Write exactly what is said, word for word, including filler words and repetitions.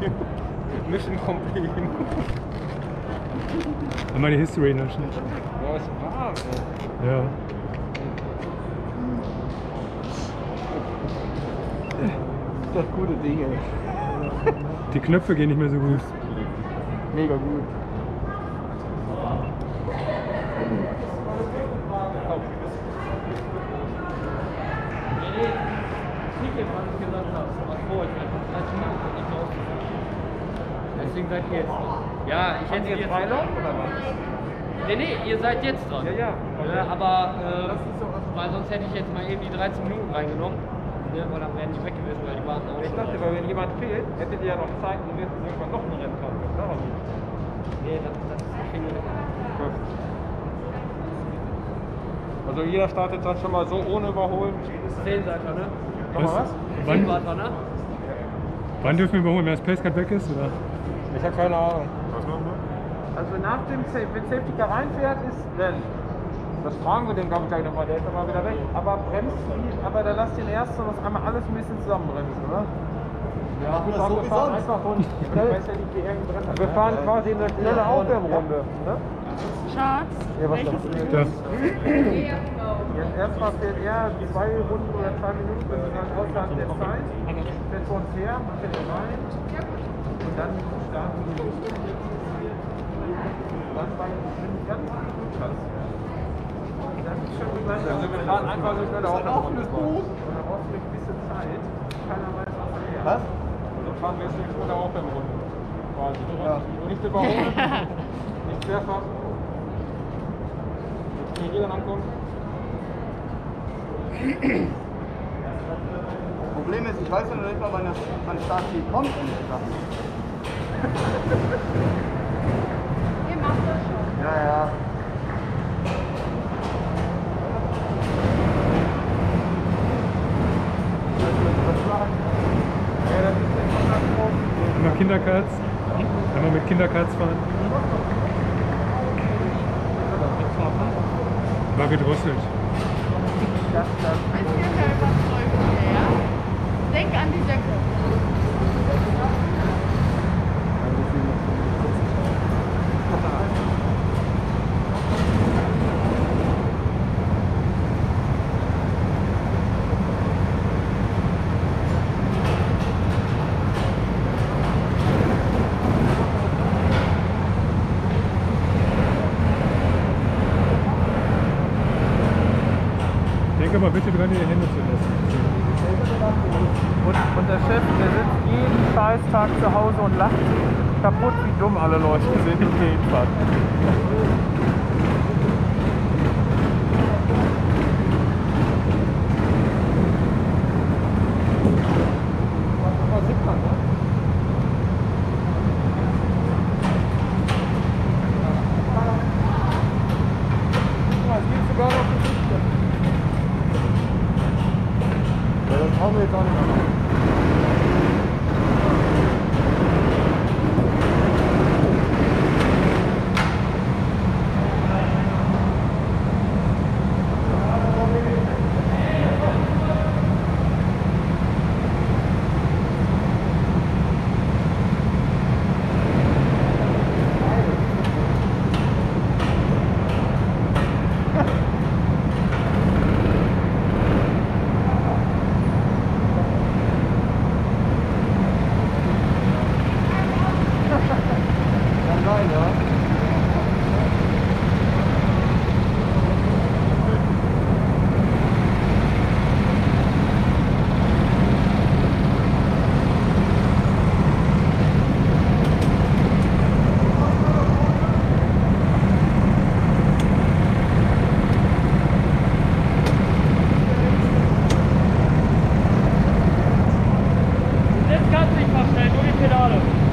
Mission complete. Meine History nachschnitt. Boah, ist warm, ey. Ja. Das gute Ding, ey. Die Knöpfe gehen nicht mehr so gut. Mega gut. Deswegen seid ihr jetzt dran. Ja, ich hätte jetzt Freilauf oder was? Nee, nee, ihr seid jetzt dran. Ja, ja. Ja, aber äh, weil sonst hätte ich jetzt mal eben die dreizehn Minuten reingenommen. Ne, weil dann wären die weg gewesen, weil die warten auch Ich schon. dachte, weil wenn jemand fehlt, hättet ihr ja noch Zeit und wir hätten irgendwann noch ein Rennen fahren können. Darum. Nee, das, das kriegen wir nicht. Also jeder startet dann schon mal so ohne Überholen. zehn seid ihr, ne? Nochmal was? Wann, zehn wart ihr, ne? wann dürfen wir überholen, wenn das Pacecard weg ist? Oder? Ich habe keine Ahnung. Was machen wir? Also nach dem Safe, wenn Safety Car reinfährt, ist Rennen. Das fragen wir den, glaube ich, gleich nochmal, der ist dann mal wieder weg. Aber bremst nie, aber dann lasst den ersten und das einmal alles ein bisschen zusammenbremsen, oder? Ja, Machen wir das so wir wie fahren sonst. einfach von schnell. Wir fahren quasi eine schnelle Aufwärmrunde. Ne? Schatz, Ja, was welches das? Das. Jetzt erstmal fährt er zwei Runden oder zwei Minuten, wenn sie dann außerhalb der Zeit. Fährt vor uns her, man fährt rein. Und dann starten wir. Dann bei ganz gut hast. Das ist schon gleich. Also wir fahren einfach so schnell auf das Buch. Und dann brauchst du ein bisschen Zeit. Keiner weiß, was er her. Was? Und dann fahren wir jetzt nicht mit der Aufwärmrunde. Quasi. Ja. Und nicht überholen, nicht mehrfach. Jetzt kann jeder ankommen. Problem ist, ich weiß ja noch nicht mal, wann das mein Startziel kommt. ehrlich gesagt. Ihr macht das schon. Ja, ja. Einmal Kinderkarts. Einmal mit Kinderkarts fahren. War gedrosselt. Als Vierter überzeugt ihr, ja? Denk an die Decke. Denk aber bitte dran, die Hände zu lassen. Und, und der Chef, der sitzt jeden Scheißtag zu Hause und lacht kaputt, wie dumm alle Leute sind und hinfahren. Es geht sogar noch die Dichte. Ja, das brauchen wir jetzt auch nicht mehr machen. Kann sein, ja. Jetzt kannst du dich verstellen, nur die Pedale.